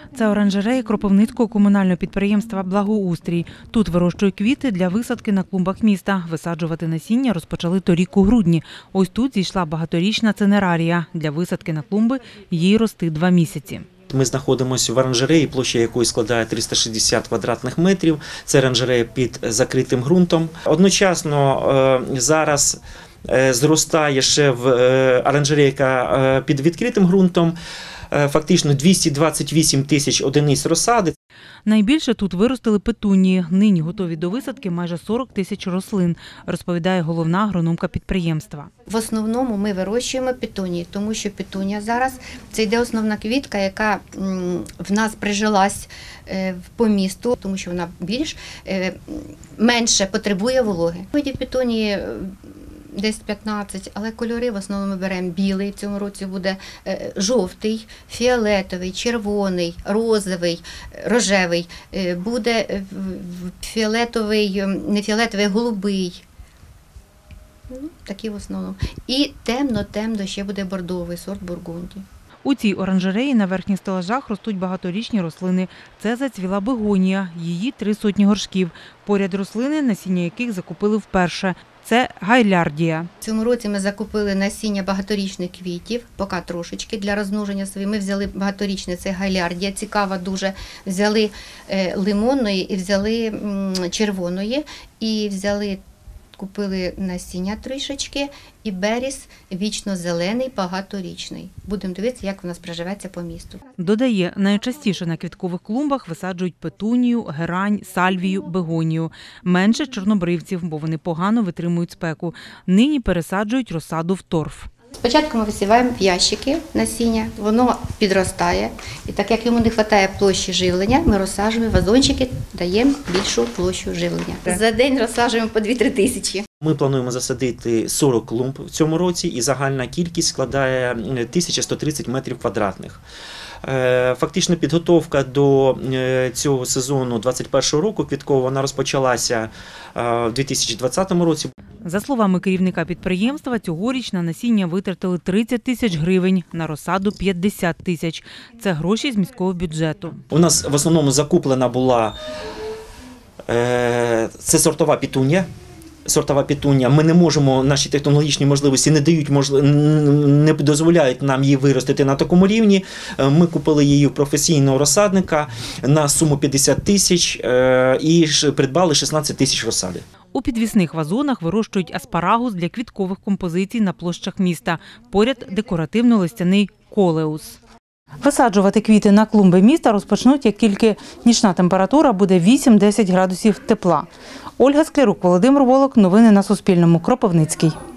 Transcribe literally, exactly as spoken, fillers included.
Це оранжерея Кропивницького комунального підприємства «Благоустрій». Тут вирощують квіти для висадки на клумбах міста. Висаджувати насіння розпочали торік у грудні. Ось тут зійшла багаторічна цинерарія. Для висадки на клумби їй рости два місяці. Ми знаходимося в оранжереї, площа якої складає триста шістдесят квадратних метрів. Це оранжерея під закритим ґрунтом. Одночасно зараз зростає ще в оранжереї, яка під відкритим ґрунтом, фактично двісті двадцять вісім тисяч одиниць розсади. Найбільше тут виростили петунії. Нині готові до висадки майже сорок тисяч рослин, розповідає головна агрономка підприємства. В основному ми вирощуємо петунії, тому що петунія зараз – це йде основна квітка, яка в нас прижилась по місту, тому що вона більш, менше потребує вологи. Видів петунії десь п'ятнадцять, але кольори в основному ми беремо білий, в цьому році буде жовтий, фіолетовий, червоний, розовий, рожевий, буде фіолетовий, не фіолетовий, голубий. Такі в основному. І темно-темно ще буде бордовий сорт бургундії. У цій оранжереї на верхніх стелажах ростуть багаторічні рослини. Це зацвіла бегонія, її три сотні горшків. Поряд рослини, насіння яких закупили вперше. Це гайлярдія. В цьому році ми закупили насіння багаторічних квітів, поки трошечки для розмноження своїх. Ми взяли багаторічне, це гайлярдія, цікава дуже. Взяли лимонної і взяли червоної, і взяли, купили насіння трішечки, і беріз вічно-зелений, багаторічний. Будемо дивитися, як у нас приживеться по місту. Додає, найчастіше на квіткових клумбах висаджують петунію, герань, сальвію, бегонію. Менше чорнобривців, бо вони погано витримують спеку. Нині пересаджують розсаду в торф. Спочатку ми висіваємо в ящики насіння, воно підростає. І так як йому не вистачає площі живлення, ми розсаджуємо вазончики, даємо більшу площу живлення. За день розсаджуємо по дві-три тисячі. Ми плануємо засадити сорок клумб в цьому році, і загальна кількість складає тисяча сто тридцять метрів квадратних. Фактично підготовка до цього сезону двадцять першого року квіткового вона розпочалася в дві тисячі двадцятому році. За словами керівника підприємства, цьогоріч на насіння витратили тридцять тисяч гривень, на розсаду – п'ятдесят тисяч. Це гроші з міського бюджету. У нас в основному закуплена була це сортова петунія. Сортова петунія. Ми не можемо, наші технологічні можливості не дають, не дозволяють нам її виростити на такому рівні. Ми купили її у професійного розсадника на суму п'ятдесят тисяч і придбали шістнадцять тисяч розсади. У підвісних вазонах вирощують аспарагус для квіткових композицій на площах міста. Поряд декоративно-листяний колеус. Висаджувати квіти на клумби міста розпочнуть, як тільки нічна температура буде вісім-десять градусів тепла. Ольга Склярук, Володимир Волок. Новини на Суспільному. Кропивницький.